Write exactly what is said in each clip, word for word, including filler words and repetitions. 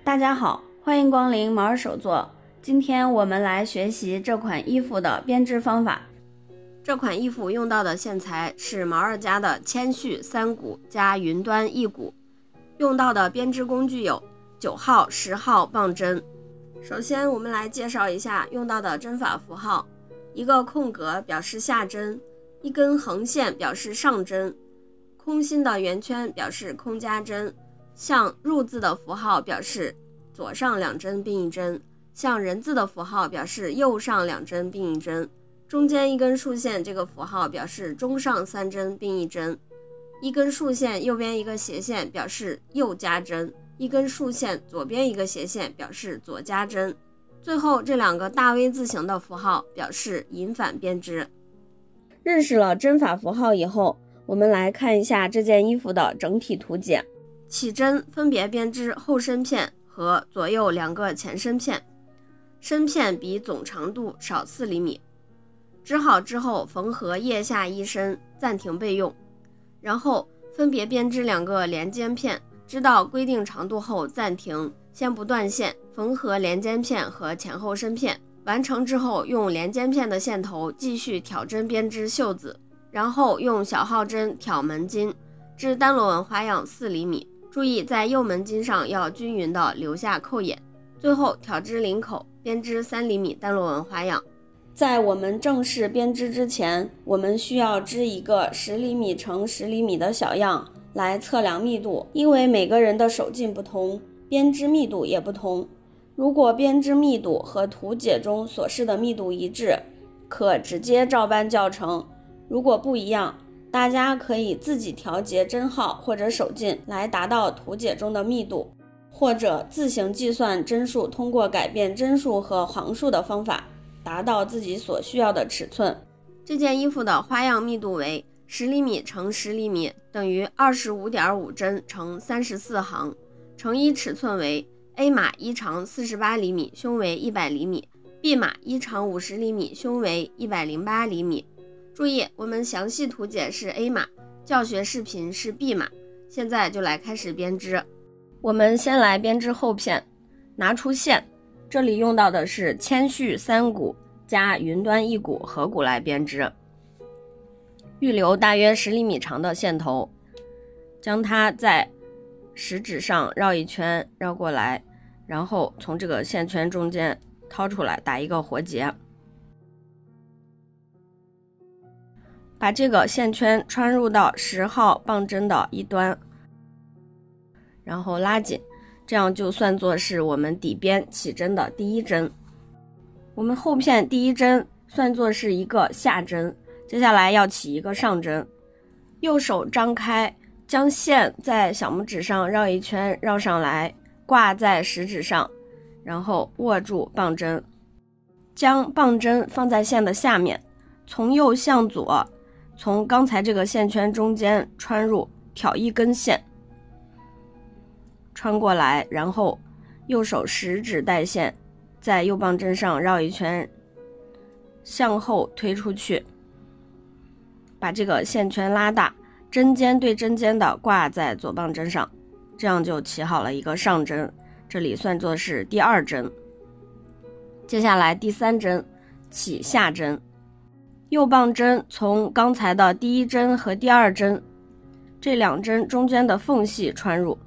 大家好，欢迎光临毛儿手作。今天我们来学习这款衣服的编织方法。这款衣服用到的线材是毛儿家的千絮三股加云端一股，用到的编织工具有九号、十号棒针。首先我们来介绍一下用到的针法符号，一个空格表示下针，一根横线表示上针，空心的圆圈表示空加针，像入字的符号表示左上两针并一针，像人字的符号表示右上两针并一针，中间一根竖线这个符号表示中上三针并一针，一根竖线右边一个斜线表示右加针，一根竖线左边一个斜线表示左加针，最后这两个大 V 字形的符号表示引反编织。认识了针法符号以后，我们来看一下这件衣服的整体图解。起针分别编织后身片和左右两个前身片，身片比总长度少四厘米。织好之后缝合腋下一身，暂停备用。然后分别编织两个连肩片，织到规定长度后暂停，先不断线，缝合连肩片和前后身片。完成之后用连肩片的线头继续挑针编织袖子，然后用小号针挑门襟，织单螺纹花样四厘米。注意在右门襟上要均匀的留下扣眼，最后挑织领口，编织三厘米单螺纹花样。在我们正式编织之前，我们需要织一个十厘米乘十厘米的小样来测量密度，因为每个人的手劲不同，编织密度也不同。如果编织密度和图解中所示的密度一致，可直接照搬校成；如果不一样，大家可以自己调节针号或者手劲来达到图解中的密度，或者自行计算针数，通过改变针数和行数的方法达到自己所需要的尺寸。这件衣服的花样密度为十厘米乘十厘米等于 二十五点五 针乘三十四行，成衣尺寸为 A 码衣长四十八厘米，胸围一百厘米， B 码衣长五十厘米，胸围一百零八厘米。注意，我们详细图解是 A 码，教学视频是 B 码。现在就来开始编织。我们先来编织后片，拿出线，这里用到的是千絮三股加云端一股合股来编织。预留大约十厘米长的线头，将它在食指上绕一圈，绕过来，然后从这个线圈中间掏出来，打一个活结。把这个线圈穿入到十号棒针的一端，然后拉紧，这样就算作是我们底边起针的第一针。我们后片第一针算作是一个下针，接下来要起一个上针。右手张开，将线在小拇指上绕一圈，绕上来，挂在食指上，然后握住棒针，将棒针放在线的下面，从右向左，从刚才这个线圈中间穿入，挑一根线，穿过来，然后右手食指带线，在右棒针上绕一圈，向后推出去，把这个线圈拉大，针尖对针尖的挂在左棒针上，这样就起好了一个上针，这里算作是第二针。接下来第三针起下针，右棒针从刚才的第一针和第二针这两针中间的缝隙穿入，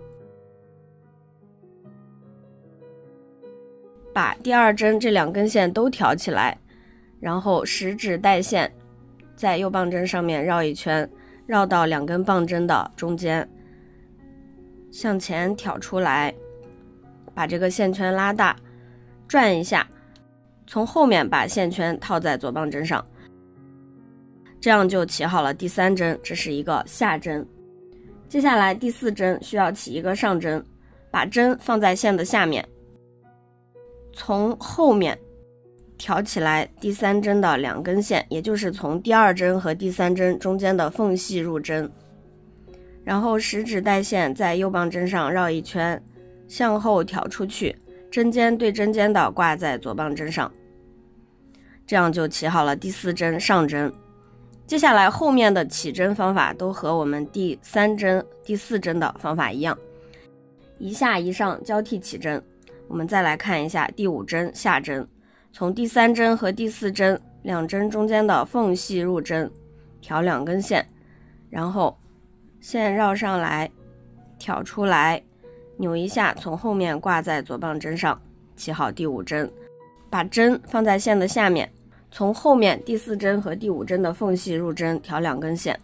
把第二针这两根线都挑起来，然后食指带线，在右棒针上面绕一圈，绕到两根棒针的中间，向前挑出来，把这个线圈拉大，转一下，从后面把线圈套在左棒针上，这样就起好了第三针，这是一个下针。接下来第四针需要起一个上针，把针放在线的下面，从后面挑起来第三针的两根线，也就是从第二针和第三针中间的缝隙入针，然后食指带线在右棒针上绕一圈，向后挑出去，针尖对针尖的挂在左棒针上，这样就起好了第四针上针。接下来后面的起针方法都和我们第三针、第四针的方法一样， 一下一上交替起针。我们再来看一下第五针下针，从第三针和第四针两针中间的缝隙入针，挑两根线，然后线绕上来，挑出来，扭一下，从后面挂在左棒针上，起好第五针，把针放在线的下面，从后面第四针和第五针的缝隙入针，挑两根线，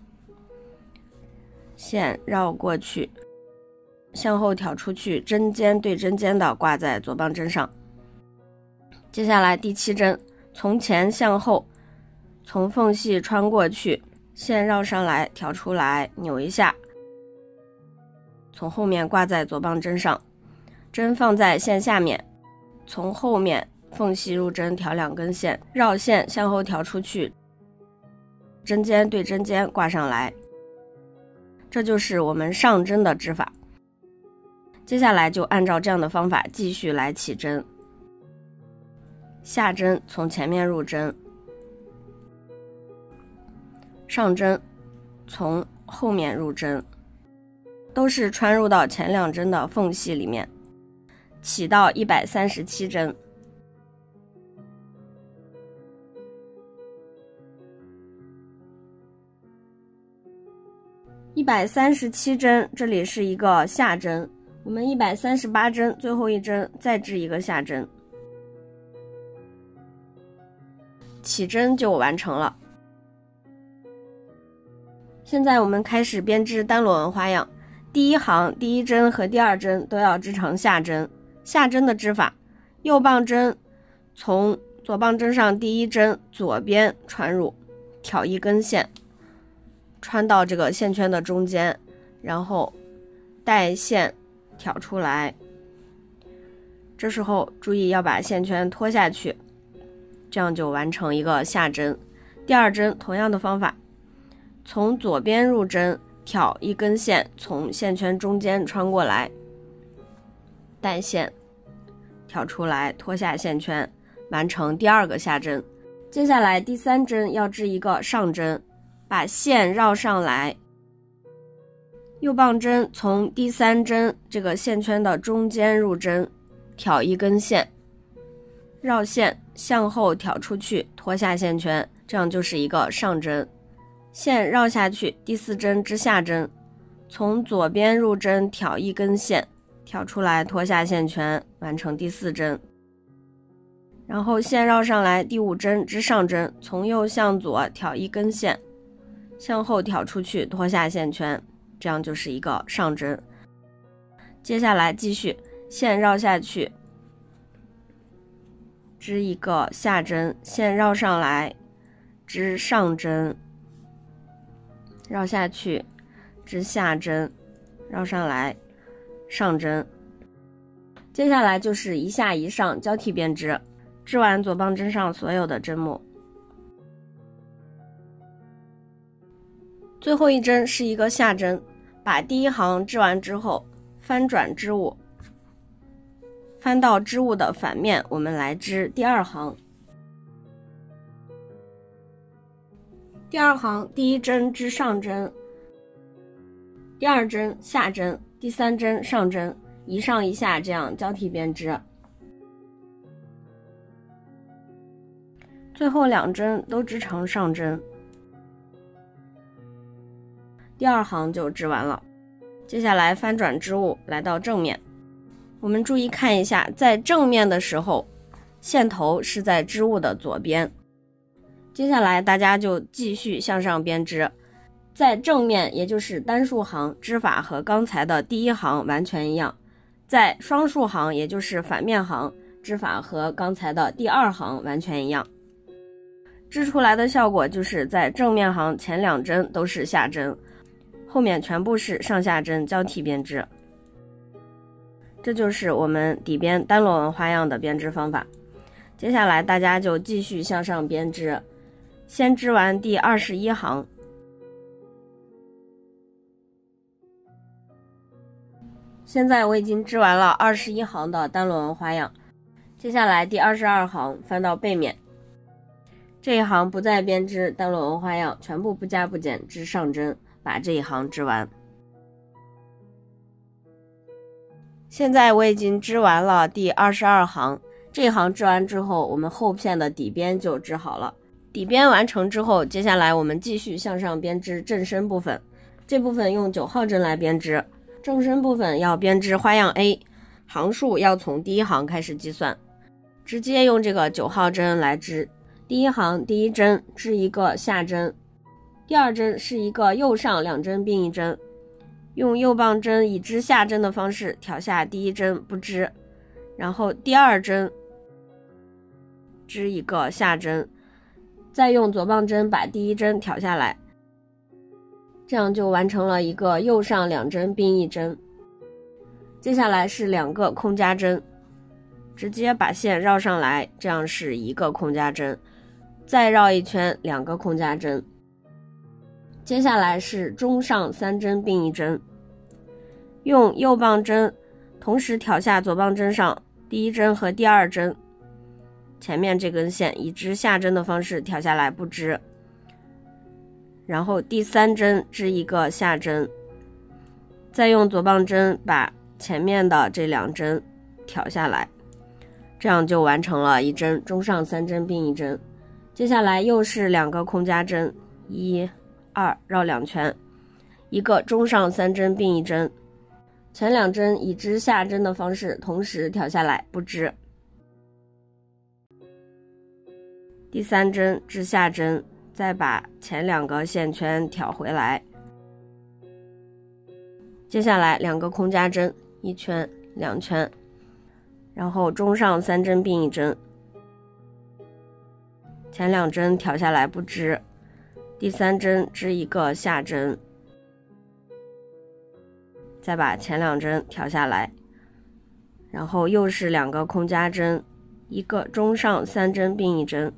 线绕过去，向后挑出去，针尖对针尖的挂在左棒针上。接下来第七针，从前向后，从缝隙穿过去，线绕上来，挑出来，扭一下，从后面挂在左棒针上，针放在线下面，从后面缝隙入针，挑两根线，绕线向后挑出去，针尖对针尖挂上来。这就是我们上针的织法。接下来就按照这样的方法继续来起针。下针从前面入针，上针从后面入针，都是穿入到前两针的缝隙里面，起到一百三十七针。一百三十七针，这里是一个下针，我们一百三十八针，最后一针再织一个下针，起针就完成了。现在我们开始编织单螺纹花样，第一行第一针和第二针都要织成下针。下针的织法，右棒针从左棒针上第一针左边穿入，挑一根线，穿到这个线圈的中间，然后带线挑出来，这时候注意要把线圈拖下去，这样就完成一个下针。第二针同样的方法，从左边入针，挑一根线，从线圈中间穿过来，带线挑出来，拖下线圈，完成第二个下针。接下来第三针要织一个上针，把线绕上来，右棒针从第三针这个线圈的中间入针，挑一根线，绕线向后挑出去，拖下线圈，这样就是一个上针。线绕下去，第四针织下针，从左边入针，挑一根线，挑出来，拖下线圈，完成第四针。然后线绕上来，第五针织上针，从右向左挑一根线，向后挑出去，拖下线圈，这样就是一个上针。接下来继续线绕下去，织一个下针，线绕上来，织上针，绕下去，织下针，绕上来，上针。接下来就是一下一上交替编织，织完左棒针上所有的针目。最后一针是一个下针，把第一行织完之后，翻转织物，翻到织物的反面，我们来织第二行。第二行第一针织上针，第二针下针，第三针上针，一上一下这样交替编织。最后两针都织成上针，第二行就织完了。接下来翻转织物来到正面，我们注意看一下，在正面的时候，线头是在织物的左边。接下来大家就继续向上编织，在正面也就是单数行，织法和刚才的第一行完全一样，在双数行也就是反面行，织法和刚才的第二行完全一样。织出来的效果就是在正面行前两针都是下针，后面全部是上下针交替编织。这就是我们底边单螺纹花样的编织方法。接下来大家就继续向上编织，先织完第二十一行，现在我已经织完了二十一行的单螺纹花样。接下来第二十二行翻到背面，这一行不再编织单螺纹花样，全部不加不减织上针，把这一行织完。 现在我已经织完了第二十二行，这一行织完之后，我们后片的底边就织好了。底边完成之后，接下来我们继续向上编织正身部分，这部分用九号针来编织。正身部分要编织花样 A， 行数要从第一行开始计算，直接用这个九号针来织。第一行第一针织一个下针，第二针是一个右上两针并一针，用右棒针以织下针的方式挑下第一针不织，然后第二针织一个下针，再用左棒针把第一针挑下来，这样就完成了一个右上两针并一针。接下来是两个空夹针，直接把线绕上来，这样是一个空夹针，再绕一圈两个空夹针。接下来是中上三针并一针，用右棒针同时挑下左棒针上第一针和第二针，前面这根线以织下针的方式挑下来不织，然后第三针织一个下针，再用左棒针把前面的这两针挑下来，这样就完成了一针中上三针并一针。接下来又是两个空夹针，一二绕两圈，一个中上三针并一针，前两针以织下针的方式同时挑下来不织，第三针织下针，再把前两个线圈挑回来。接下来两个空夹针，一圈两圈，然后中上三针并一针，前两针挑下来不织，第三针织一个下针，再把前两针挑下来，然后又是两个空夹针，一个中上三针并一针，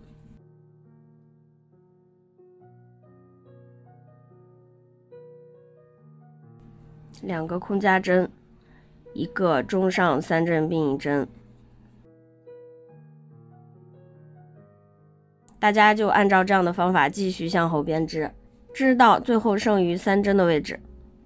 两个空夹针，一个中上三针并一针。大家就按照这样的方法继续向后编织，织到最后剩余三针的位置。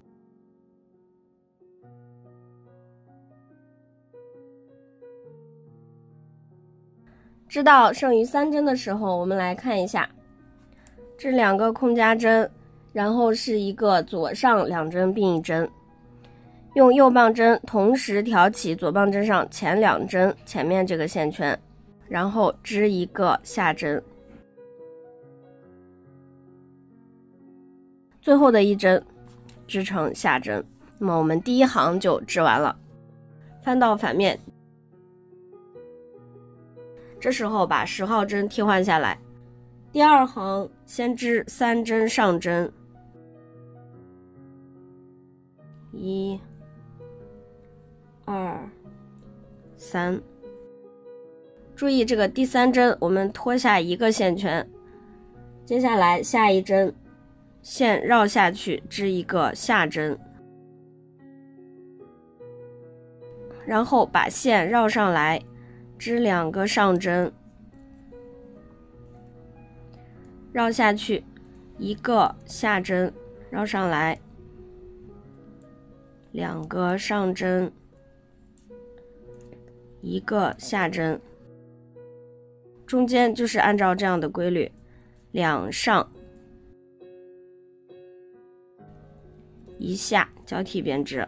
织到剩余三针的时候，我们来看一下，这两个空夹针，然后是一个左上两针并一针，用右棒针同时挑起左棒针上前两针前面这个线圈，然后织一个下针，最后的一针织成下针。那么我们第一行就织完了。翻到反面，这时候把十号针替换下来，第二行先织三针上针，一二三，注意这个第三针我们拖下一个线圈，接下来下一针线绕下去织一个下针，然后把线绕上来织两个上针，绕下去一个下针，绕上来两个上针，一个下针，中间就是按照这样的规律，两上一下交替编织。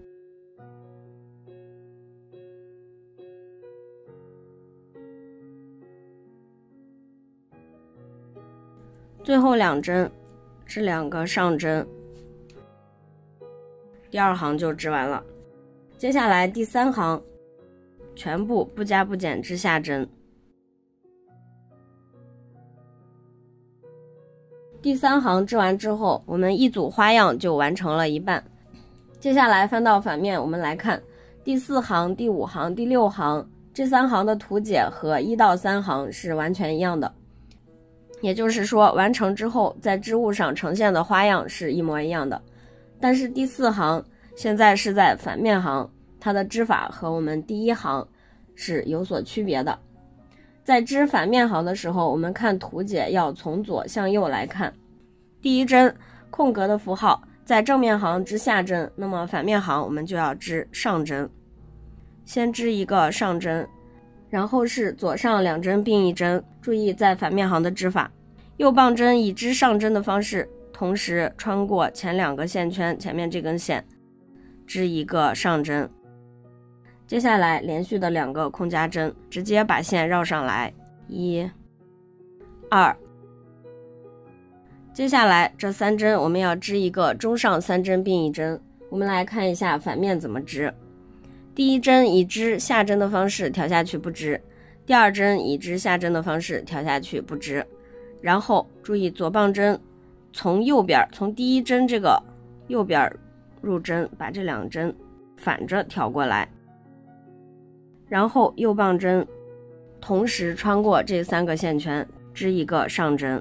最后两针织两个上针，第二行就织完了。接下来第三行全部不加不减织下针。第三行织完之后，我们一组花样就完成了一半。接下来翻到反面，我们来看第四行、第五行、第六行这三行的图解和一到三行是完全一样的，也就是说完成之后在织物上呈现的花样是一模一样的。但是第四行现在是在反面行，它的织法和我们第一行是有所区别的。在织反面行的时候，我们看图解要从左向右来看，第一针空格的符号在正面行织下针，那么反面行我们就要织上针。 先织一个上针，然后是左上两针并一针，注意在反面行的织法。右棒针以织上针的方式，同时穿过前两个线圈，前面这根线织一个上针。接下来连续的两个空夹针，直接把线绕上来，一、二。接下来这三针我们要织一个中上三针并一针。我们来看一下反面怎么织。第一针以织下针的方式调下去不织，第二针以织下针的方式调下去不织。然后注意左棒针从右边，从第一针这个右边入针，把这两针反着挑过来，然后右棒针同时穿过这三个线圈，织一个上针。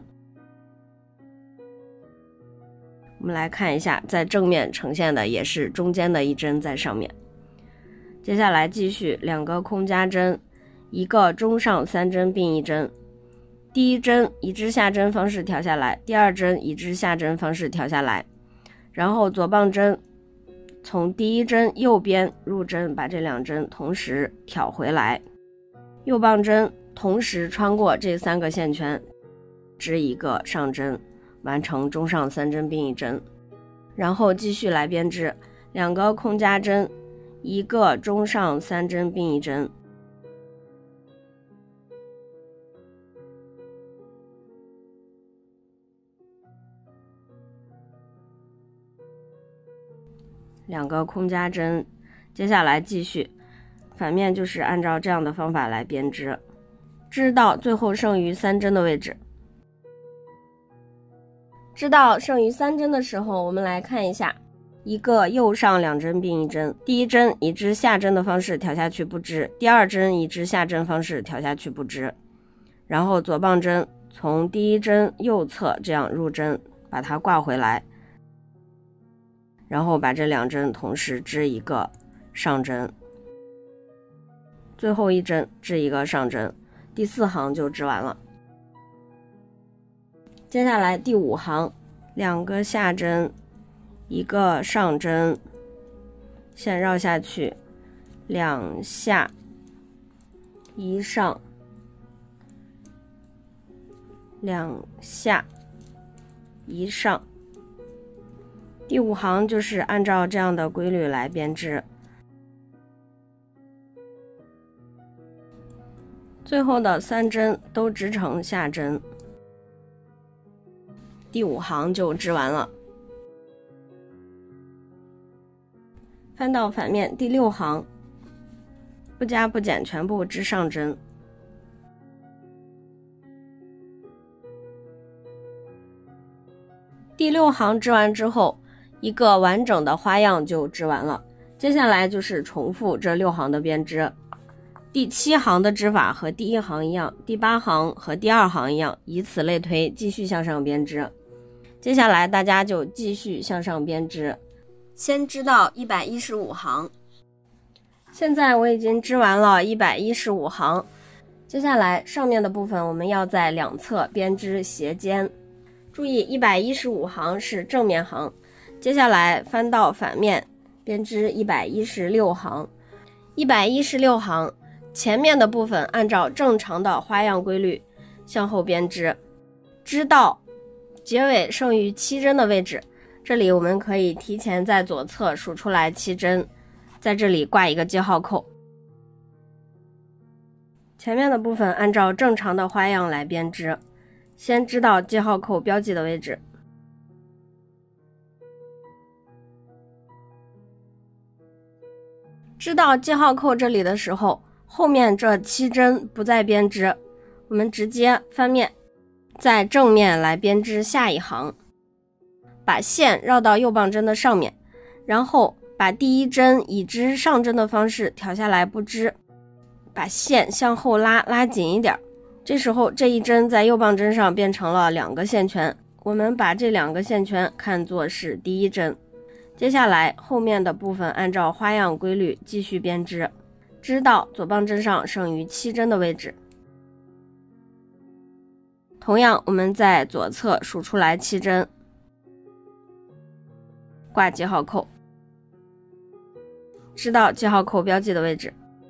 我们来看一下，在正面呈现的也是中间的一针在上面。接下来继续两个空夹针，一个中上三针并一针。第一针以织下针方式调下来，第二针以织下针方式调下来，然后左棒针从第一针右边入针，把这两针同时挑回来，右棒针同时穿过这三个线圈，织一个上针，完成中上三针并一针。然后继续来编织两个空夹针，一个中上三针并一针。两个空夹针，接下来继续反面就是按照这样的方法来编织，织到最后剩余三针的位置。织到剩余三针的时候，我们来看一下，一个右上两针并一针，第一针以织下针的方式调下去不织，第二针以织下针方式调下去不织，然后左棒针从第一针右侧这样入针，把它挂回来，然后把这两针同时织一个上针，最后一针织一个上针，第四行就织完了。接下来第五行，两个下针，一个上针，线绕下去，两下一上，两下一上。第五行就是按照这样的规律来编织，最后的三针都织成下针，第五行就织完了。翻到反面第六行，不加不减全部织上针。第六行织完之后，一个完整的花样就织完了。接下来就是重复这六行的编织。第七行的织法和第一行一样，第八行和第二行一样，以此类推，继续向上编织。接下来大家就继续向上编织，先织到一百一十五行。现在我已经织完了一百一十五行，接下来上面的部分我们要在两侧编织斜尖。注意一百一十五行是正面行，接下来翻到反面编织一百一十六行。一百一十六行前面的部分按照正常的花样规律向后编织，织到结尾剩余七针的位置，这里我们可以提前在左侧数出来七针，在这里挂一个记号扣。前面的部分按照正常的花样来编织，先织到记号扣标记的位置。织到记号扣这里的时候，后面这七针不再编织，我们直接翻面，在正面来编织下一行，把线绕到右棒针的上面，然后把第一针以织上针的方式调下来不织，把线向后拉，拉紧一点。这时候这一针在右棒针上变成了两个线圈，我们把这两个线圈看作是第一针。接下来后面的部分按照花样规律继续编织，织到左棒针上剩余七针的位置。同样我们在左侧数出来七针，挂记号扣，织到记号扣标记的位置。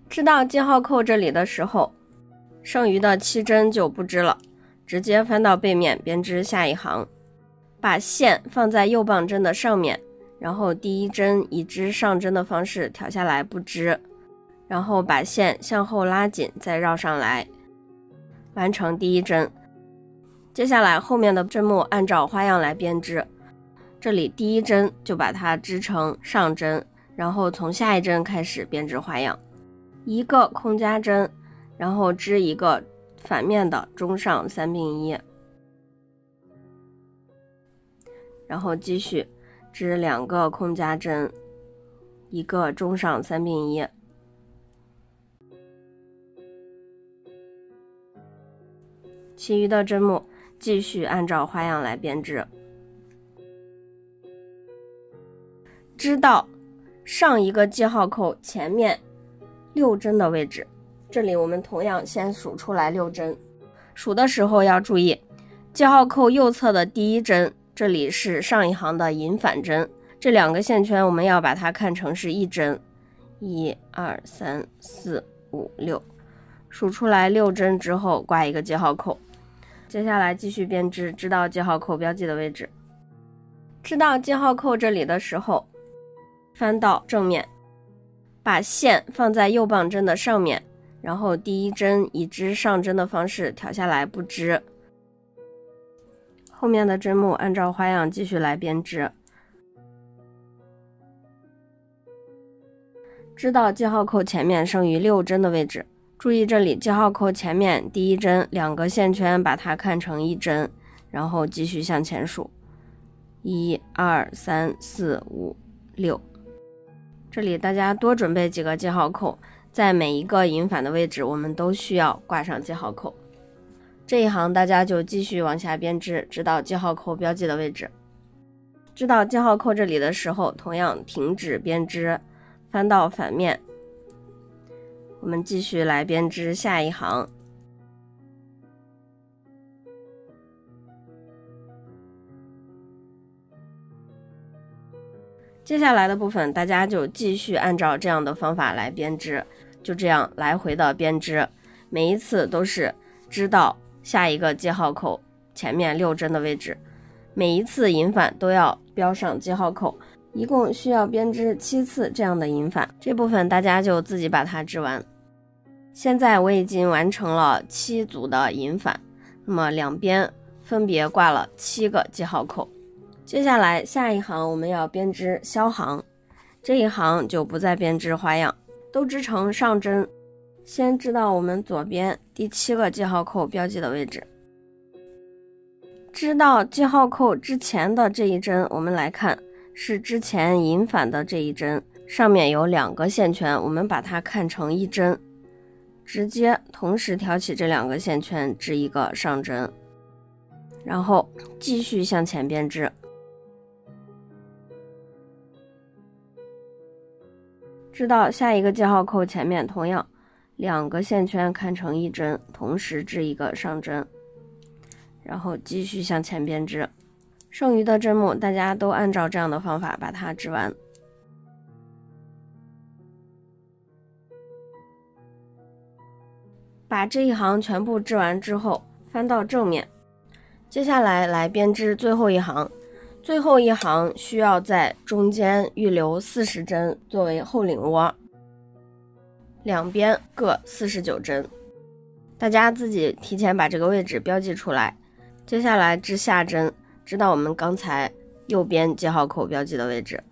织到记号扣这里的时候，剩余的七针就不织了，直接翻到背面编织下一行，把线放在右棒针的上面，然后第一针以织上针的方式挑下来不织，然后把线向后拉紧，再绕上来，完成第一针。接下来后面的针目按照花样来编织，这里第一针就把它织成上针，然后从下一针开始编织花样，一个空加针，然后织一个反面的中上三并一，然后继续织两个空加针，一个中上三并一，其余的针目继续按照花样来编织，织到上一个记号扣前面六针的位置。这里我们同样先数出来六针，数的时候要注意，记号扣右侧的第一针，这里是上一行的引反针，这两个线圈我们要把它看成是一针，一二三四五六，数出来六针之后挂一个记号扣。接下来继续编织，织到记号扣标记的位置。织到记号扣这里的时候，翻到正面，把线放在右棒针的上面，然后第一针以织上针的方式挑下来不织，后面的针目按照花样继续来编织，织到记号扣前面剩余六针的位置。注意这里记号扣前面第一针两个线圈把它看成一针，然后继续向前数，一二三四五六，这里大家多准备几个记号扣，在每一个引反的位置我们都需要挂上记号扣。这一行大家就继续往下编织，直到记号扣标记的位置。织到记号扣这里的时候，同样停止编织，翻到反面，我们继续来编织下一行。接下来的部分大家就继续按照这样的方法来编织，就这样来回的编织，每一次都是织到下一个记号扣前面六针的位置，每一次引反都要标上记号扣，一共需要编织七次这样的引反，这部分大家就自己把它织完。现在我已经完成了七组的引反，那么两边分别挂了七个记号扣。接下来下一行我们要编织销行，这一行就不再编织花样，都织成上针，先织到我们左边第七个记号扣标记的位置。织到记号扣之前的这一针，我们来看是之前引反的这一针，上面有两个线圈，我们把它看成一针，直接同时挑起这两个线圈织一个上针，然后继续向前编织，织到下一个记号扣前面，同样两个线圈看成一针，同时织一个上针，然后继续向前编织。剩余的针目大家都按照这样的方法把它织完。把这一行全部织完之后，翻到正面，接下来来编织最后一行。最后一行需要在中间预留四十针作为后领窝，两边各四十九针，大家自己提前把这个位置标记出来。接下来织下针，织到我们刚才右边记号扣标记的位置。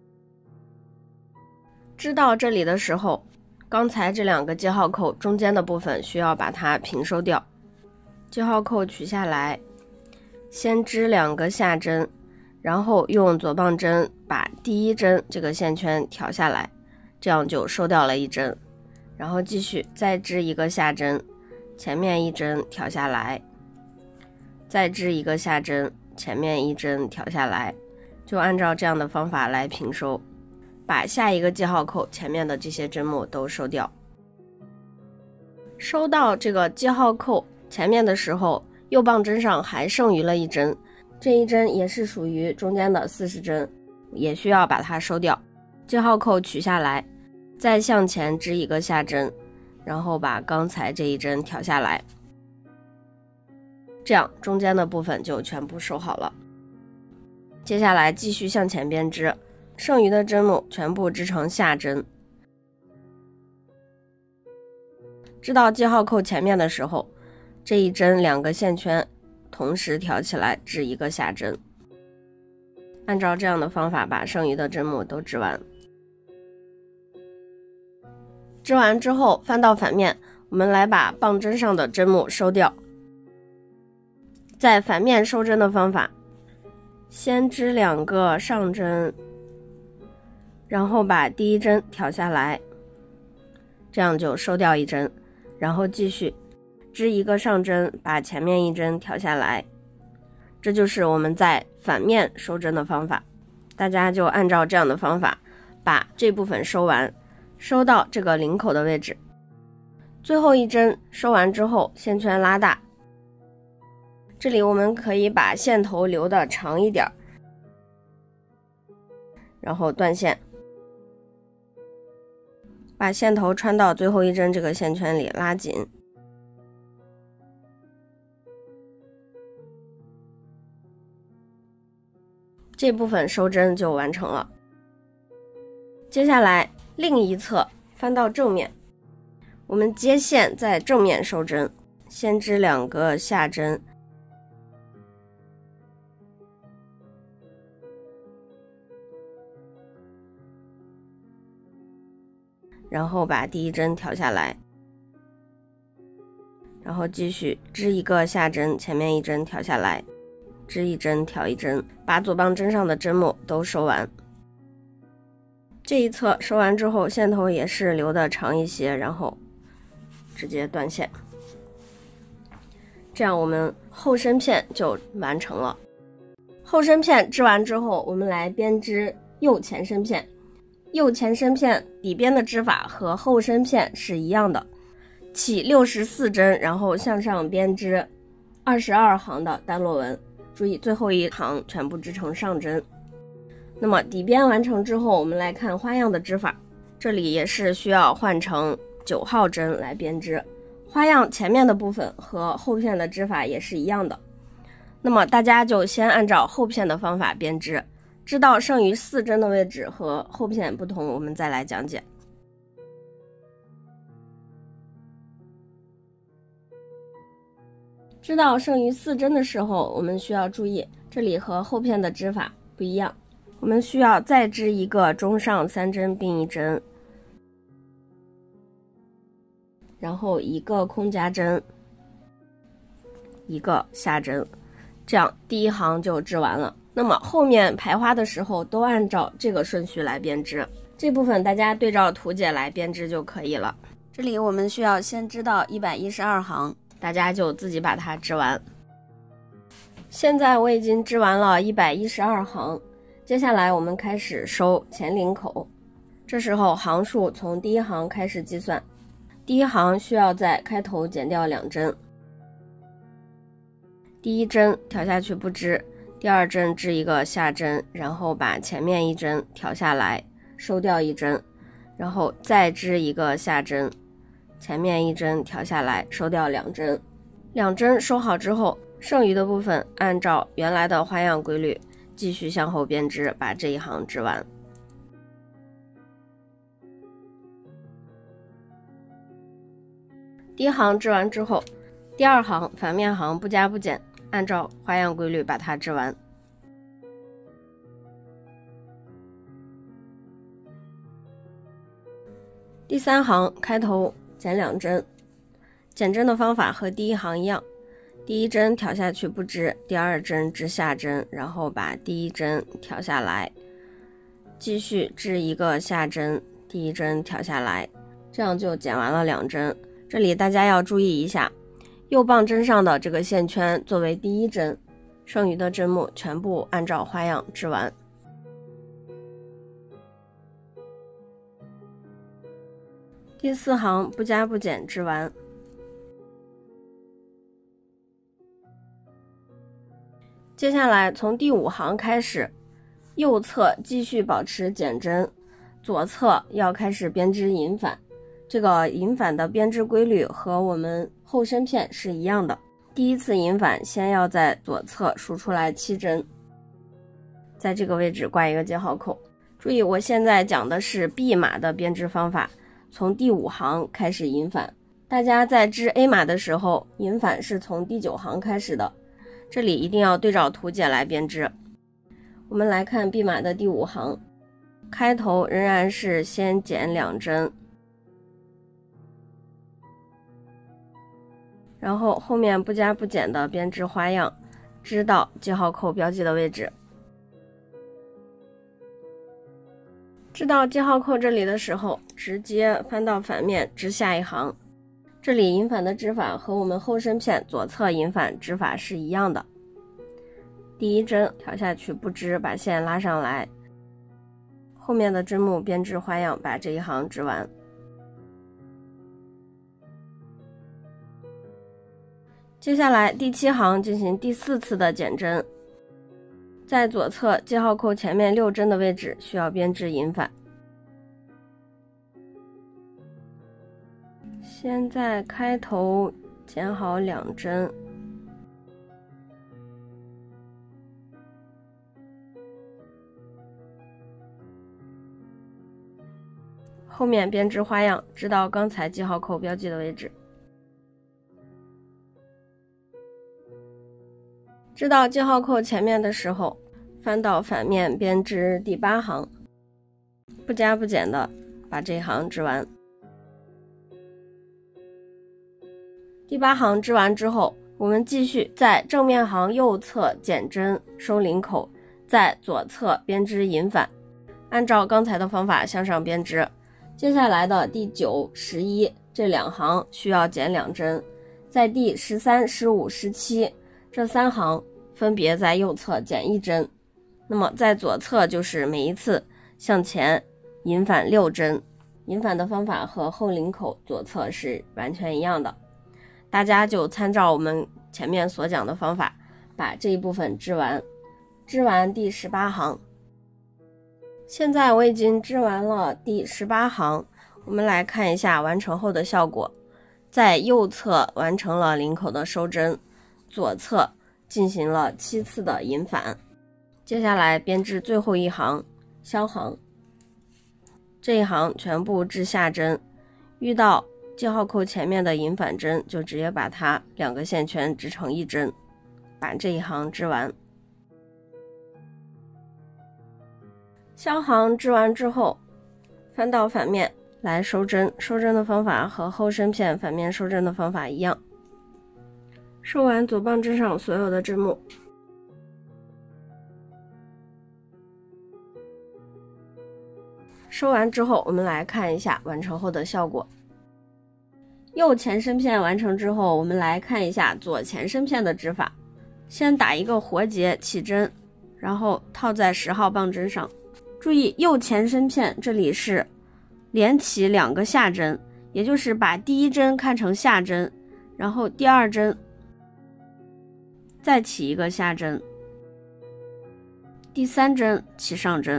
织到这里的时候，刚才这两个记号扣中间的部分需要把它平收掉，记号扣取下来，先织两个下针，然后用左棒针把第一针这个线圈挑下来，这样就收掉了一针，然后继续再织一个下针，前面一针挑下来，再织一个下针，前面一针挑下来，就按照这样的方法来平收，把下一个记号扣前面的这些针目都收掉。收到这个记号扣前面的时候，右棒针上还剩余了一针，这一针也是属于中间的四十针，也需要把它收掉。记号扣取下来， 再向前织一个下针，然后把刚才这一针挑下来，这样中间的部分就全部收好了。接下来继续向前编织，剩余的针目全部织成下针。织到记号扣前面的时候，这一针两个线圈同时挑起来织一个下针。按照这样的方法把剩余的针目都织完。织完之后翻到反面，我们来把棒针上的针目收掉。在反面收针的方法，先织两个上针，然后把第一针挑下来，这样就收掉一针，然后继续织一个上针，把前面一针挑下来。这就是我们在反面收针的方法，大家就按照这样的方法把这部分收完，收到这个领口的位置。最后一针收完之后，线圈拉大，这里我们可以把线头留的长一点，然后断线，把线头穿到最后一针这个线圈里拉紧。这部分收针就完成了。接下来另一侧翻到正面，我们接线在正面收针，先织两个下针，然后把第一针挑下来，然后继续织一个下针，前面一针挑下来，织一针挑一针，把左棒针上的针目都收完。这一侧收完之后，线头也是留的长一些，然后直接断线，这样我们后身片就完成了。后身片织完之后，我们来编织右前身片。右前身片底边的织法和后身片是一样的，起六十四针，然后向上编织二十二行的单落纹，注意最后一行全部织成上针。那么底边完成之后，我们来看花样的织法，这里也是需要换成九号针来编织。花样前面的部分和后片的织法也是一样的，那么大家就先按照后片的方法编织，织到剩余四针的位置和后片不同，我们再来讲解。织到剩余四针的时候，我们需要注意，这里和后片的织法不一样，我们需要再织一个中上三针并一针，然后一个空夹针，一个下针，这样第一行就织完了。那么后面排花的时候都按照这个顺序来编织，这部分大家对照图解来编织就可以了。这里我们需要先织到一百一十二行，大家就自己把它织完。现在我已经织完了一百一十二行，接下来我们开始收前领口，这时候行数从第一行开始计算，第一行需要在开头减掉两针，第一针挑下去不织，第二针织一个下针，然后把前面一针挑下来收掉一针，然后再织一个下针，前面一针挑下来收掉两针。两针收好之后，剩余的部分按照原来的花样规律继续向后编织，把这一行织完。第一行织完之后，第二行反面行不加不减，按照花样规律把它织完。第三行开头减两针，减针的方法和第一行一样，第一针挑下去不织，第二针织下针，然后把第一针挑下来，继续织一个下针，第一针挑下来，这样就减完了两针。这里大家要注意一下，右棒针上的这个线圈作为第一针，剩余的针目全部按照花样织完。第四行不加不减织完。接下来从第五行开始，右侧继续保持减针， 左侧要开始编织银反，这个银反的编织规律和我们后身片是一样的。第一次银反先要在左侧数出来七针，在这个位置挂一个记号扣。注意，我现在讲的是 B 码的编织方法，从第五行开始银反。大家在织 A 码的时候，银反是从第九行开始的，这里一定要对照图解来编织。我们来看 B 码的第五行，开头仍然是先减两针，然后后面不加不减的编织花样，织到记号扣标记的位置。织到记号扣这里的时候，直接翻到反面织下一行。这里银反的织法和我们后身片左侧银反织法是一样的。第一针调下去不织，把线拉上来，后面的针目编织花样，把这一行织完。接下来第七行进行第四次的减针，在左侧记号扣前面六针的位置需要编织银反。先在开头减好两针，后面编织花样，织到刚才记号扣标记的位置。织到记号扣前面的时候，翻到反面编织第八行，不加不减的把这一行织完。第八行织完之后，我们继续在正面行右侧减针收领口，在左侧编织银反，按照刚才的方法向上编织。接下来的第九、十一这两行需要减两针，在第十三、十五、十七这三行分别在右侧减一针。那么在左侧就是每一次向前银反六针，银反的方法和后领口左侧是完全一样的。大家就参照我们前面所讲的方法，把这一部分织完。织完第十八行。现在我已经织完了第十八行，我们来看一下完成后的效果。在右侧完成了领口的收针，左侧进行了七次的银反。接下来编织最后一行销行，这一行全部织下针，遇到记号扣前面的银反针就直接把它两个线圈织成一针，把这一行织完。销行织完之后，翻到反面来收针，收针的方法和后身片反面收针的方法一样。收完左棒针上所有的针目。收完之后，我们来看一下完成后的效果。右前身片完成之后，我们来看一下左前身片的织法。先打一个活结起针，然后套在十号棒针上。注意右前身片这里是连起两个下针，也就是把第一针看成下针，然后第二针再起一个下针，第三针起上针，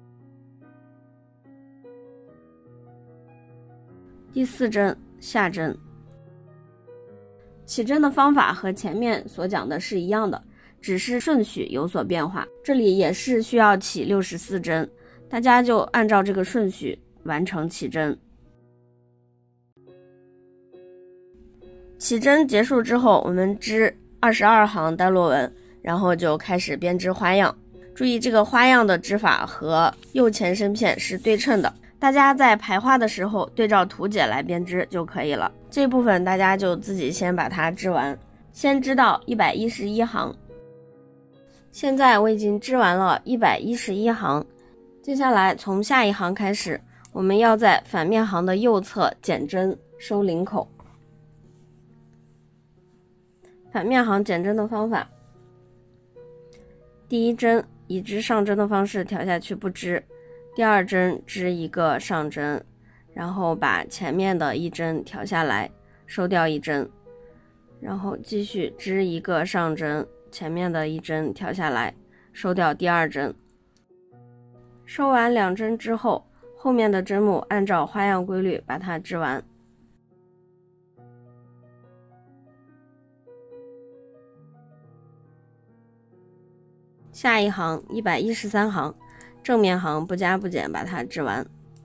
第四针下针。起针的方法和前面所讲的是一样的，只是顺序有所变化。这里也是需要起六十四针，大家就按照这个顺序完成起针。起针结束之后，我们织二十二行单落纹，然后就开始编织花样。注意这个花样的织法和右前身片是对称的，大家在排花的时候对照图解来编织就可以了。这部分大家就自己先把它织完，先织到一百一十一行。现在我已经织完了一百一十一行，接下来从下一行开始，我们要在反面行的右侧减针收领口。反面行减针的方法，第一针以织上针的方式调下去不织，第二针织一个上针，然后把前面的一针调下来收掉一针，然后继续织一个上针，前面的一针调下来收掉第二针。收完两针之后， 后面的针目按照花样规律把它织完。下一行一百一十三行，正面行不加不减把它织完。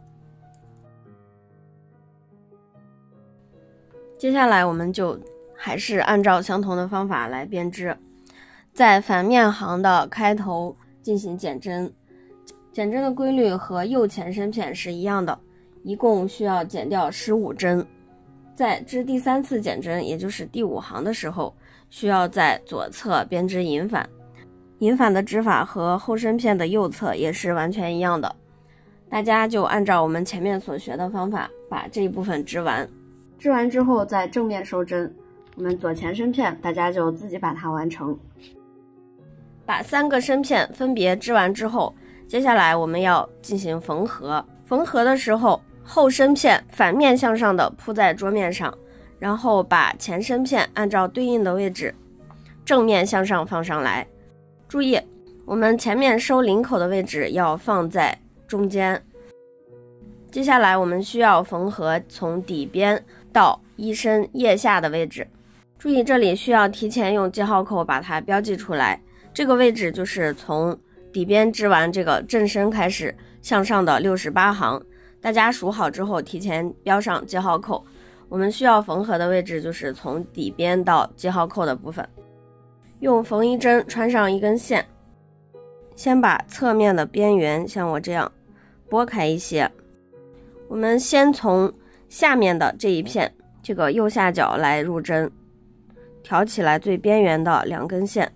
接下来我们就还是按照相同的方法来编织，在反面行的开头进行减针，减针的规律和右前身片是一样的，一共需要减掉十五针。在织第三次减针，也就是第五行的时候，需要在左侧编织引反，引反的织法和后身片的右侧也是完全一样的。大家就按照我们前面所学的方法把这一部分织完。织完之后在正面收针，我们左前身片大家就自己把它完成。把三个身片分别织完之后，接下来我们要进行缝合。缝合的时候，后身片反面向上的铺在桌面上，然后把前身片按照对应的位置正面向上放上来。注意，我们前面收领口的位置要放在中间。接下来我们需要缝合从底边到衣身腋下的位置。注意这里需要提前用记号扣把它标记出来，这个位置就是从底边织完这个正身开始向上的六十八行，大家数好之后提前标上记号扣。我们需要缝合的位置就是从底边到记号扣的部分。用缝衣针穿上一根线，先把侧面的边缘像我这样拨开一些。我们先从下面的这一片这个右下角来入针，挑起来最边缘的两根线，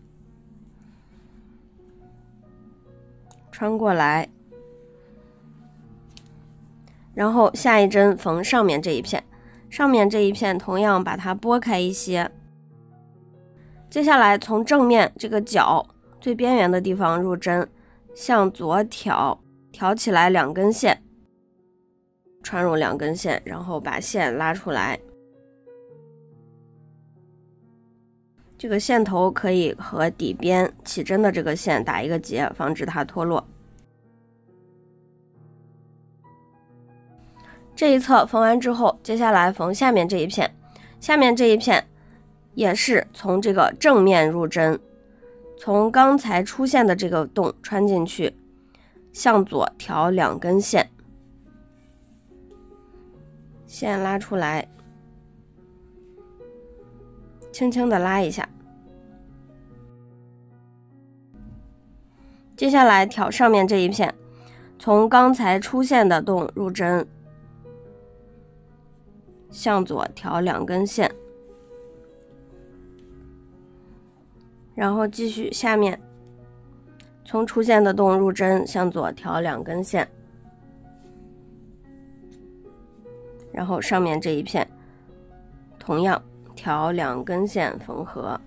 穿过来，然后下一针缝上面这一片，上面这一片同样把它拨开一些。接下来从正面这个角最边缘的地方入针，向左挑，挑起来两根线，穿入两根线，然后把线拉出来。这个线头可以和底边起针的这个线打一个结，防止它脱落。这一侧缝完之后，接下来缝下面这一片，下面这一片也是从这个正面入针，从刚才出现的这个洞穿进去，向左调两根线，线拉出来，轻轻的拉一下。接下来挑上面这一片，从刚才出现的洞入针，向左调两根线，然后继续下面从出现的洞入针，向左调两根线，然后上面这一片同样调两根线缝合，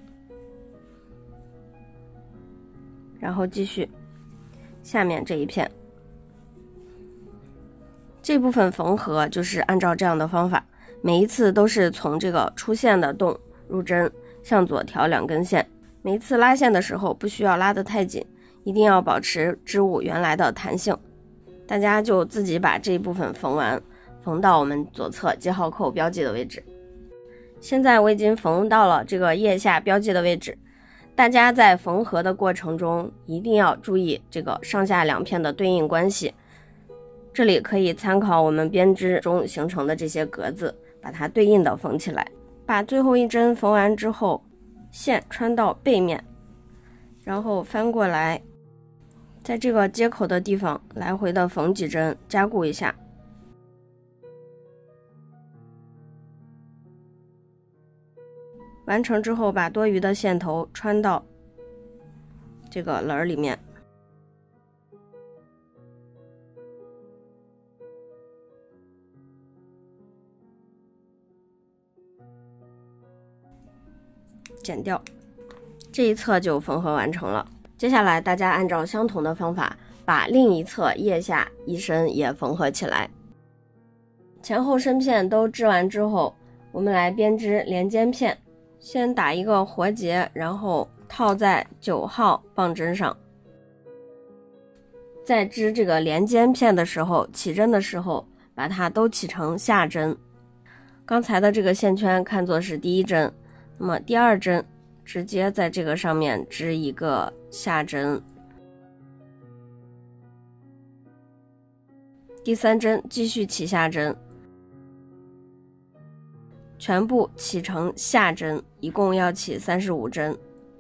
然后继续下面这一片。这部分缝合就是按照这样的方法，每一次都是从这个出现的洞入针，向左调两根线。每一次拉线的时候不需要拉得太紧，一定要保持织物原来的弹性。大家就自己把这一部分缝完，缝到我们左侧记号扣标记的位置。现在我已经缝到了这个腋下标记的位置，大家在缝合的过程中一定要注意这个上下两片的对应关系。这里可以参考我们编织中形成的这些格子，把它对应的缝起来。把最后一针缝完之后，线穿到背面，然后翻过来，在这个接口的地方来回的缝几针，加固一下。完成之后，把多余的线头穿到这个棱儿里面。剪掉，这一侧就缝合完成了。接下来大家按照相同的方法，把另一侧腋下衣身也缝合起来。前后身片都织完之后，我们来编织连肩片。先打一个活结，然后套在九号棒针上， 在织这个连肩片的时候，起针的时候把它都起成下针。刚才的这个线圈看作是第一针，那么第二针直接在这个上面织一个下针，第三针继续起下针，全部起成下针，一共要起三十五针。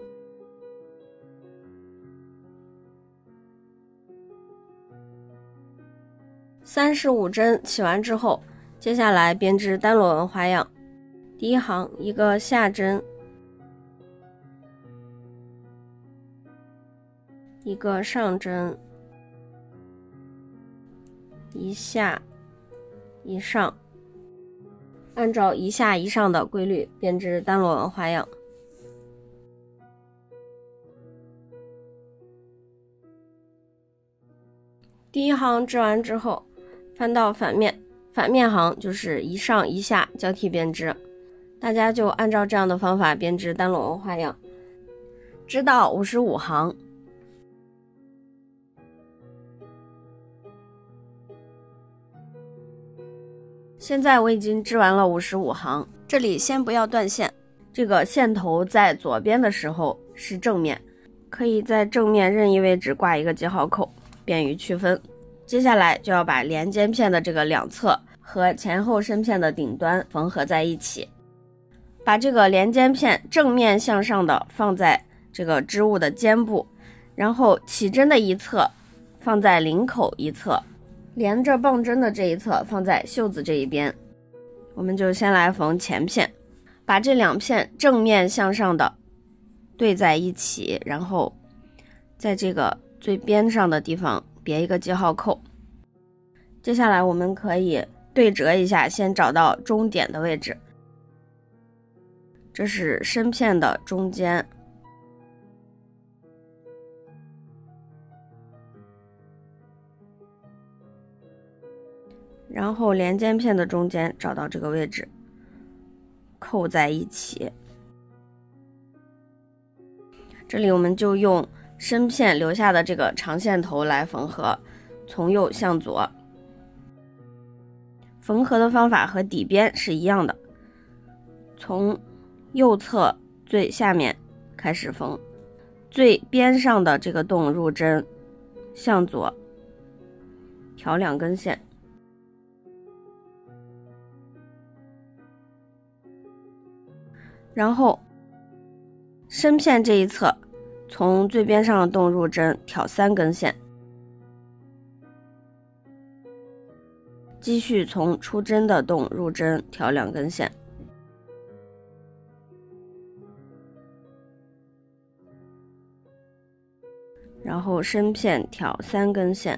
三十五针起完之后，接下来编织单螺纹花样。第一行一个下针，一个上针，一下一上，按照一下一上的规律编织单螺纹花样。第一行织完之后，翻到反面，反面行就是一上一下交替编织，大家就按照这样的方法编织单螺纹花样，织到五十五行。现在我已经织完了五十五行，这里先不要断线，这个线头在左边的时候是正面，可以在正面任意位置挂一个记号扣，便于区分。接下来就要把连肩片的这个两侧和前后身片的顶端缝合在一起，把这个连肩片正面向上的放在这个织物的肩部，然后起针的一侧放在领口一侧，连着棒针的这一侧放在袖子这一边。我们就先来缝前片，把这两片正面向上的对在一起，然后在这个最边上的地方别一个记号扣。接下来我们可以对折一下，先找到中点的位置，这是身片的中间，然后连肩片的中间找到这个位置，扣在一起。这里我们就用身片留下的这个长线头来缝合，从右向左。缝合的方法和底边是一样的，从右侧最下面开始缝，最边上的这个洞入针，向左调两根线，然后身片这一侧从最边上的洞入针，挑三根线，继续从出针的洞入针，挑两根线，然后身片挑三根线，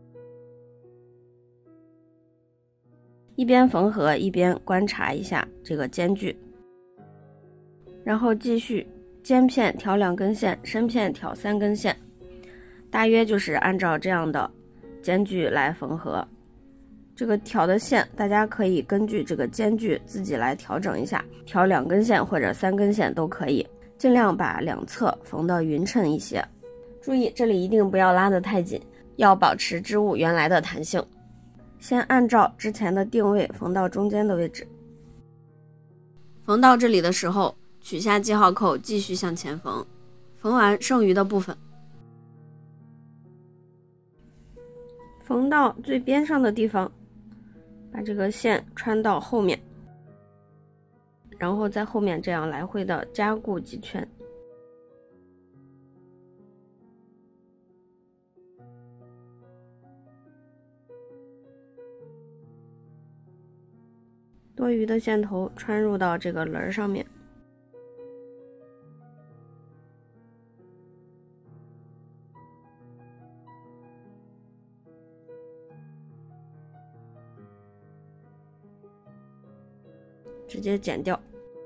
一边缝合一边观察一下这个间距，然后继续肩片挑两根线，身片挑三根线，大约就是按照这样的间距来缝合。这个挑的线大家可以根据这个间距自己来调整一下，调两根线或者三根线都可以，尽量把两侧缝得匀称一些。注意这里一定不要拉得太紧，要保持织物原来的弹性。先按照之前的定位缝到中间的位置，缝到这里的时候取下记号扣，继续向前缝，缝完剩余的部分，缝到最边上的地方，把这个线穿到后面，然后在后面这样来回的加固几圈。多余的线头穿入到这个轮上面，直接剪掉。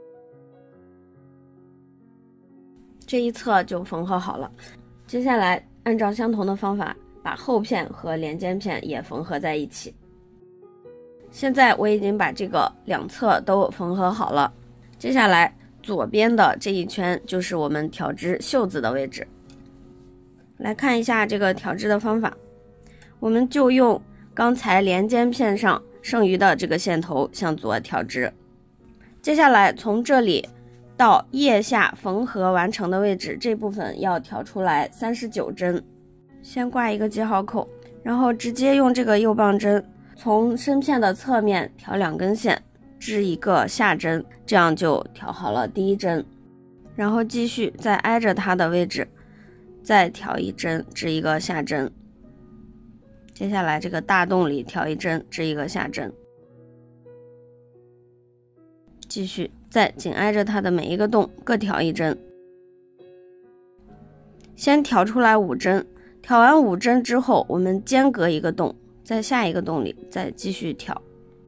这一侧就缝合好了。接下来按照相同的方法，把后片和连肩片也缝合在一起。现在我已经把这个两侧都缝合好了，接下来左边的这一圈就是我们调织袖子的位置。来看一下这个调织的方法， 我们就用刚才连肩片上剩余的这个线头向左挑直。接下来从这里到腋下缝合完成的位置，这部分要挑出来三十九针，先挂一个记号扣，然后直接用这个右棒针从身片的侧面挑两根线，织一个下针，这样就挑好了第一针。然后继续再挨着它的位置再挑一针，织一个下针。接下来这个大洞里挑一针，织一个下针。继续再紧挨着它的每一个洞各挑一针，先挑出来五针。挑完五针之后，我们间隔一个洞，在下一个洞里再继续挑。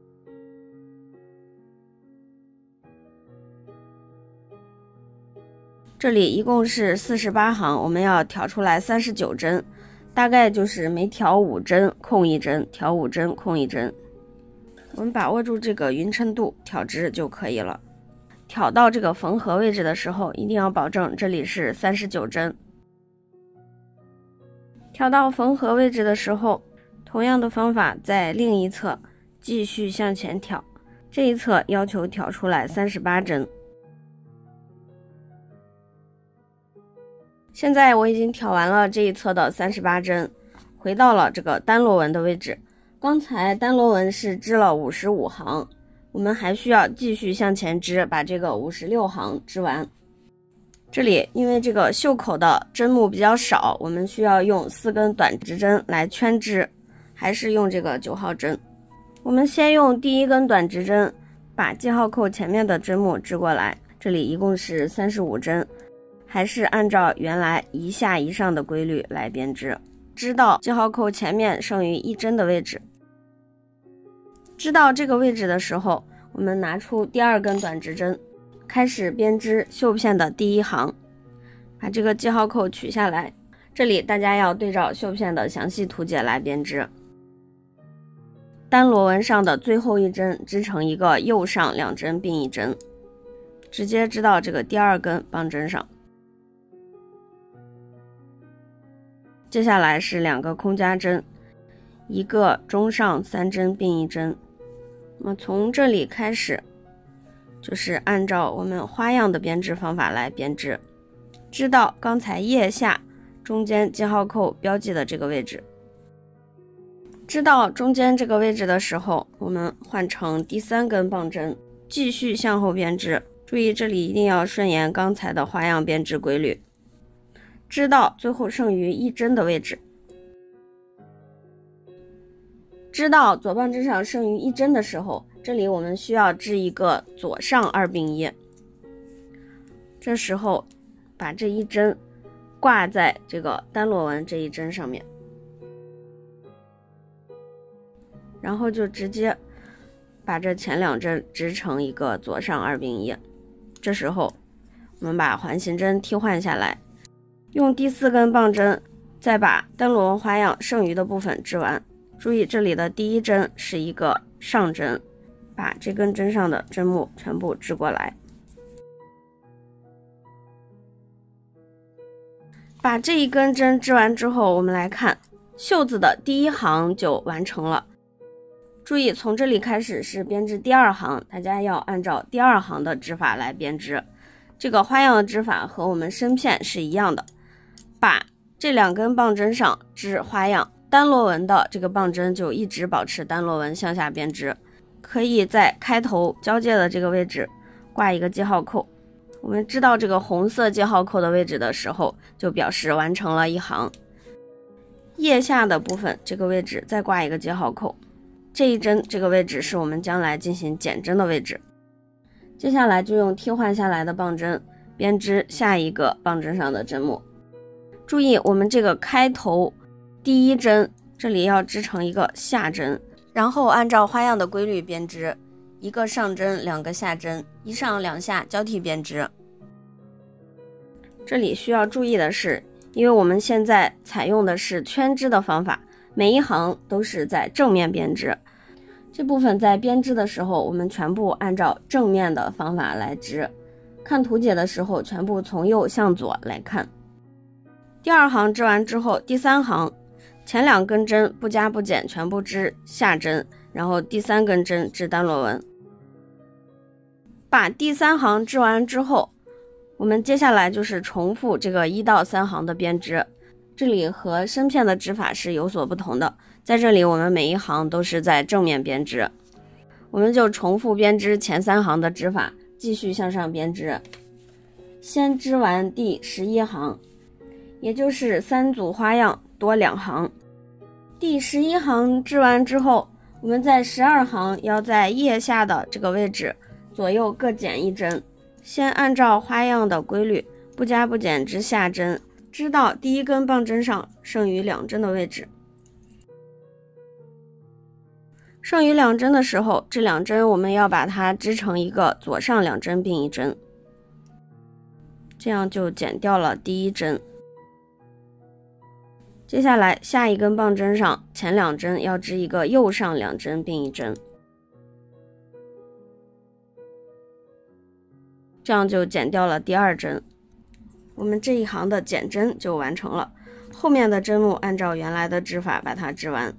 这里一共是四十八行，我们要挑出来三十九针，大概就是每挑五针空一针，挑五针空一针。我们把握住这个匀称度，挑直就可以了。挑到这个缝合位置的时候，一定要保证这里是三十九针。挑到缝合位置的时候，同样的方法在另一侧继续向前挑，这一侧要求挑出来三十八针。现在我已经挑完了这一侧的三十八针，回到了这个单螺纹的位置。刚才单螺纹是织了五十五行，我们还需要继续向前织，把这个五十六行织完。这里因为这个袖口的针目比较少，我们需要用四根短直针来圈织，还是用这个九号针。我们先用第一根短直针把记号扣前面的针目织过来，这里一共是三十五针，还是按照原来一下一上的规律来编织，织到记号扣前面剩余一针的位置。织到这个位置的时候，我们拿出第二根短直针，开始编织绣片的第一行，把这个记号扣取下来。这里大家要对照绣片的详细图解来编织。单螺纹上的最后一针织成一个右上两针并一针，直接织到这个第二根棒针上。接下来是两个空夹针，一个中上三针并一针。那么从这里开始，就是按照我们花样的编织方法来编织，织到刚才腋下中间记号扣标记的这个位置。织到中间这个位置的时候，我们换成第三根棒针，继续向后编织。注意这里一定要顺延刚才的花样编织规律，织到最后剩余一针的位置。织到左棒针上剩余一针的时候，这里我们需要织一个左上二并一。这时候把这一针挂在这个单螺纹这一针上面，然后就直接把这前两针织成一个左上二并一。这时候我们把环形针替换下来，用第四根棒针再把单螺纹花样剩余的部分织完。注意这里的第一针是一个上针，把这根针上的针目全部织过来。把这一根针织完之后，我们来看袖子的第一行就完成了。注意从这里开始是编织第二行，大家要按照第二行的织法来编织。这个花样的织法和我们身片是一样的，把这两根棒针上织花样，单螺纹的这个棒针就一直保持单螺纹向下编织。可以在开头交界的这个位置挂一个记号扣，我们织到这个红色记号扣的位置的时候，就表示完成了一行。腋下的部分这个位置再挂一个记号扣，这一针这个位置是我们将来进行减针的位置。接下来就用替换下来的棒针编织下一个棒针上的针目。注意我们这个开头第一针这里要织成一个下针，然后按照花样的规律编织，一个上针两个下针，一上两下交替编织。这里需要注意的是，因为我们现在采用的是圈织的方法，每一行都是在正面编织，这部分在编织的时候我们全部按照正面的方法来织，看图解的时候全部从右向左来看。第二行织完之后，第三行前两根针不加不减全部织下针，然后第三根针织单螺纹。把第三行织完之后，我们接下来就是重复这个一到三行的编织，这里和身片的织法是有所不同的，在这里我们每一行都是在正面编织，我们就重复编织前三行的织法，继续向上编织。先织完第十一行，也就是三组花样多两行。第十一行织完之后，我们在十二行要在腋下的这个位置左右各减一针，先按照花样的规律不加不减织下针，织到第一根棒针上剩余两针的位置。剩余两针的时候，这两针我们要把它织成一个左上两针并一针，这样就减掉了第一针。接下来下一根棒针上前两针要织一个右上两针并一针，这样就减掉了第二针。我们这一行的减针就完成了，后面的针目按照原来的织法把它织完。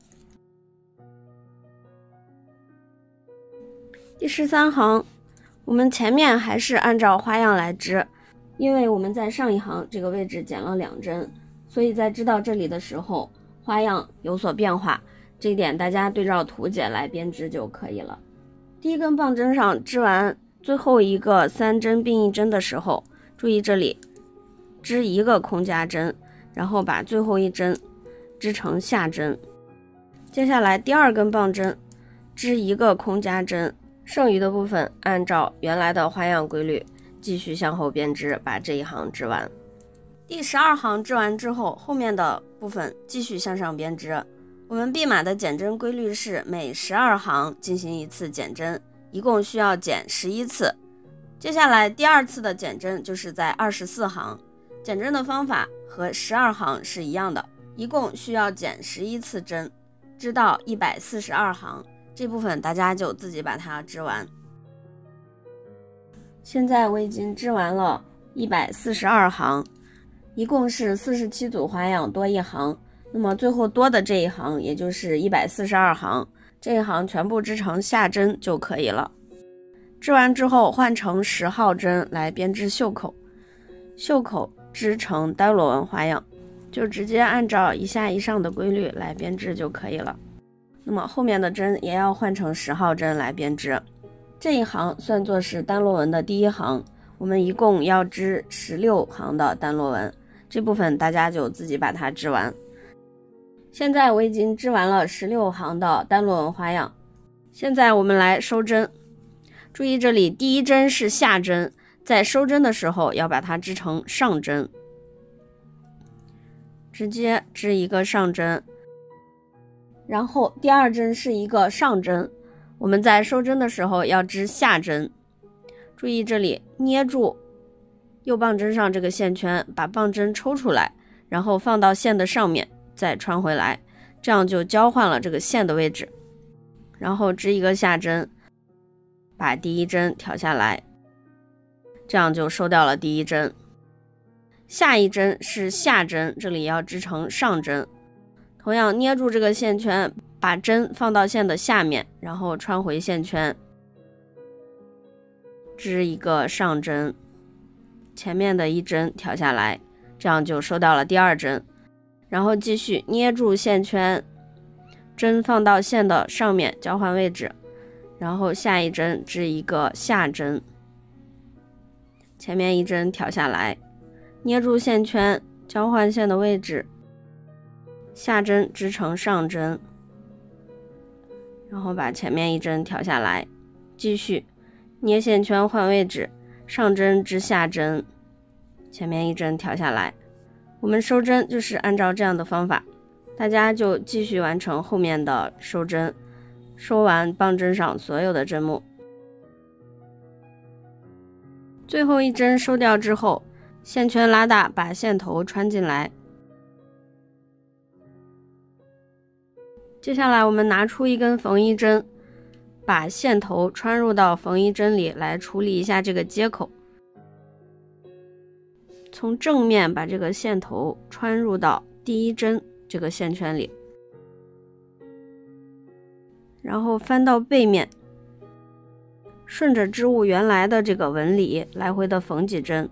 第十三行，我们前面还是按照花样来织，因为我们在上一行这个位置减了两针，所以在织到这里的时候花样有所变化，这一点大家对照图解来编织就可以了。第一根棒针上织完最后一个三针并一针的时候，注意这里织一个空加针，然后把最后一针织成下针。接下来第二根棒针织一个空加针，剩余的部分按照原来的花样规律继续向后编织，把这一行织完。第十二行织完之后，后面的部分继续向上编织。我们蓖马的减针规律是每十二行进行一次减针，一共需要减十一次。接下来第二次的减针就是在二十四行，减针的方法和十二行是一样的，一共需要减十一次针，织到一百四十二行，这部分大家就自己把它织完。现在我已经织完了一百四十二行，一共是四十七组花样多一行，那么最后多的这一行也就是一百四十二行，这一行全部织成下针就可以了。织完之后换成十号针来编织袖口，袖口织成单螺纹花样，就直接按照一下一上的规律来编织就可以了。那么后面的针也要换成十号针来编织。这一行算作是单螺纹的第一行，我们一共要织十六行的单螺纹，这部分大家就自己把它织完。现在我已经织完了十六行的单螺纹花样，现在我们来收针。注意这里第一针是下针，在收针的时候要把它织成上针，直接织一个上针，然后第二针是一个上针，我们在收针的时候要织下针。注意这里捏住右棒针上这个线圈，把棒针抽出来，然后放到线的上面再穿回来，这样就交换了这个线的位置。然后织一个下针，把第一针挑下来，这样就收掉了第一针。下一针是下针，这里要织成上针，同样捏住这个线圈，把针放到线的下面，然后穿回线圈，织一个上针，前面的一针挑下来，这样就收掉了第二针。然后继续捏住线圈，针放到线的上面交换位置，然后下一针织一个下针，前面一针挑下来，捏住线圈交换线的位置，下针织成上针，然后把前面一针挑下来，继续捏线圈换位置，上针织下针，前面一针挑下来。我们收针就是按照这样的方法，大家就继续完成后面的收针，收完棒针上所有的针目。最后一针收掉之后，线圈拉大，把线头穿进来。接下来我们拿出一根缝衣针，把线头穿入到缝衣针里来处理一下这个接口。从正面把这个线头穿入到第一针这个线圈里，然后翻到背面，顺着织物原来的这个纹理来回的缝几针，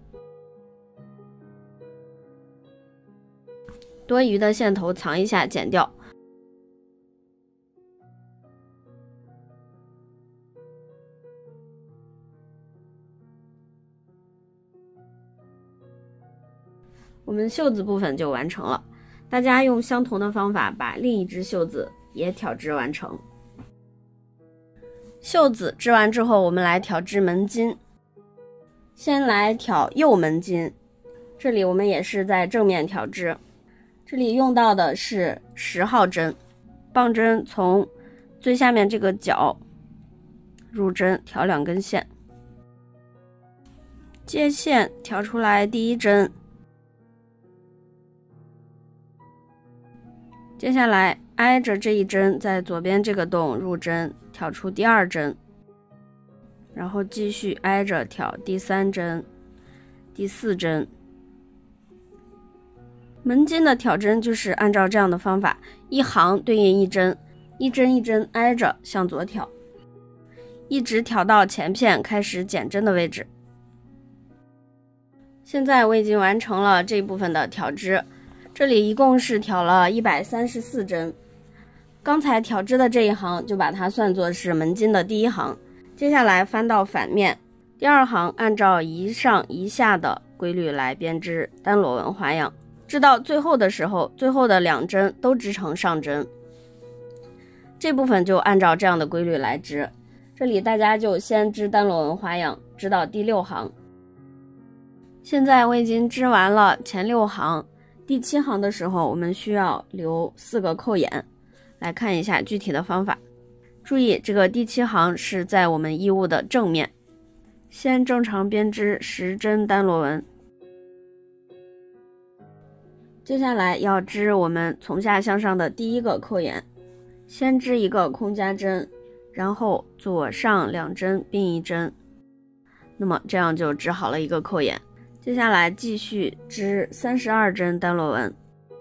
多余的线头藏一下剪掉。我们袖子部分就完成了，大家用相同的方法把另一只袖子也挑织完成。袖子织完之后，我们来挑织门襟。先来挑右门襟，这里我们也是在正面挑织，这里用到的是十号针，棒针从最下面这个角入针，挑两根线，接线挑出来第一针，接下来挨着这一针，在左边这个洞入针，挑出第二针，然后继续挨着挑第三针、第四针。门襟的挑针就是按照这样的方法，一行对应一针，一针一针挨着向左挑，一直挑到前片开始减针的位置。现在我已经完成了这部分的挑织，这里一共是挑了一百三十四针。刚才挑织的这一行就把它算作是门襟的第一行，接下来翻到反面，第二行按照一上一下的规律来编织单螺纹花样，织到最后的时候，最后的两针都织成上针，这部分就按照这样的规律来织。这里大家就先织单螺纹花样，织到第六行。现在我已经织完了前六行，第七行的时候我们需要留四个扣眼，来看一下具体的方法。注意这个第七行是在我们衣物的正面，先正常编织十针单螺纹，接下来要织我们从下向上的第一个扣眼，先织一个空加针，然后左上两针并一针，那么这样就织好了一个扣眼。接下来继续织三十二针单螺纹，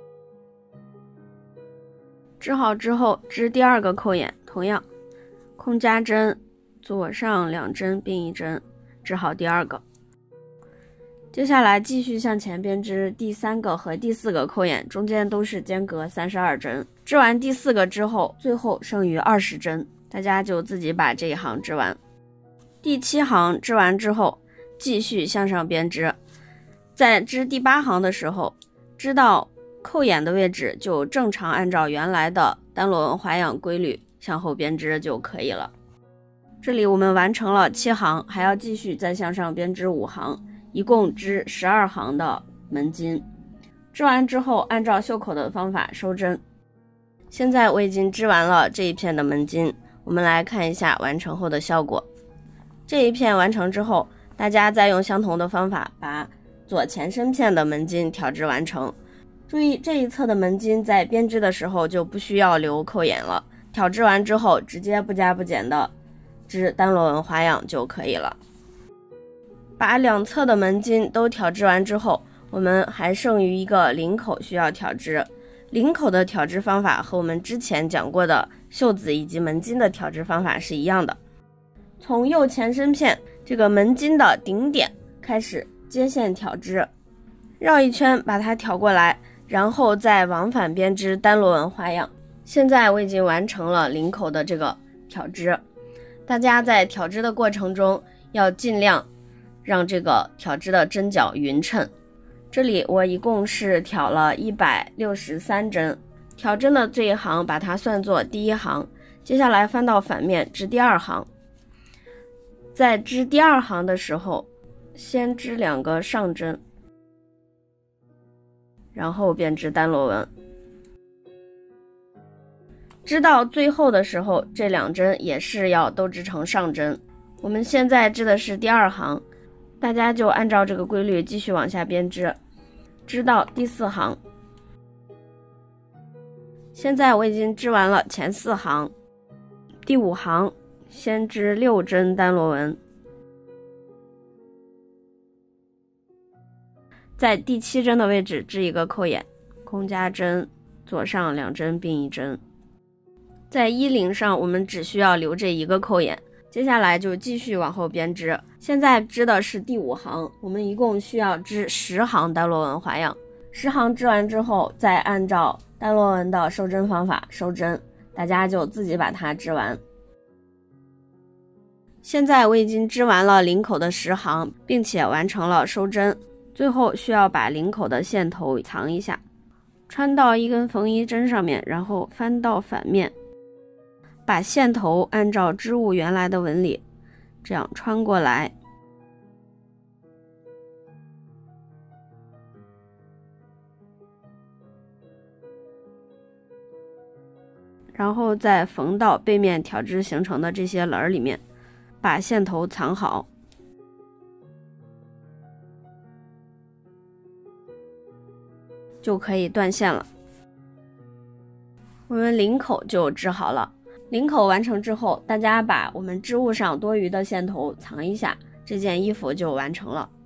织好之后织第二个扣眼，同样空加针，左上两针并一针，织好第二个。接下来继续向前编织第三个和第四个扣眼，中间都是间隔三十二针。织完第四个之后，最后剩余二十针，大家就自己把这一行织完。第七行织完之后，继续向上编织。在织第八行的时候，织到扣眼的位置就正常按照原来的单螺纹花样规律向后编织就可以了。这里我们完成了七行，还要继续再向上编织五行，一共织十二行的门襟。织完之后按照袖口的方法收针。现在我已经织完了这一片的门襟，我们来看一下完成后的效果。这一片完成之后，大家再用相同的方法把左前身片的门襟挑织完成。注意这一侧的门襟在编织的时候就不需要留扣眼了，挑织完之后直接不加不减的织单螺纹花样就可以了。把两侧的门襟都挑织完之后，我们还剩余一个领口需要挑织。领口的挑织方法和我们之前讲过的袖子以及门襟的挑织方法是一样的。从右前身片这个门襟的顶点开始接线挑织，绕一圈把它挑过来，然后再往返编织单螺纹花样。现在我已经完成了领口的这个挑织，大家在挑织的过程中要尽量让这个挑织的针脚匀称。这里我一共是挑了一百六十三针，挑针的这一行把它算作第一行，接下来翻到反面织第二行。在织第二行的时候，先织两个上针，然后编织单螺纹。织到最后的时候，这两针也是要都织成上针。我们现在织的是第二行，大家就按照这个规律继续往下编织，织到第四行。现在我已经织完了前四行，第五行先织六针单螺纹，在第七针的位置织一个扣眼，空加针， 左上两针并一针。在衣领上我们只需要留这一个扣眼，接下来就继续往后编织。现在织的是第五行，我们一共需要织十行单螺纹花样。十行织完之后，再按照单螺纹的收针方法收针，大家就自己把它织完。现在我已经织完了领口的十行，并且完成了收针。最后需要把领口的线头藏一下，穿到一根缝衣针上面，然后翻到反面，把线头按照织物原来的纹理这样穿过来，然后再缝到背面挑织形成的这些棱里面，把线头藏好。就可以断线了。我们领口就织好了，领口完成之后，大家把我们织物上多余的线头藏一下，这件衣服就完成了。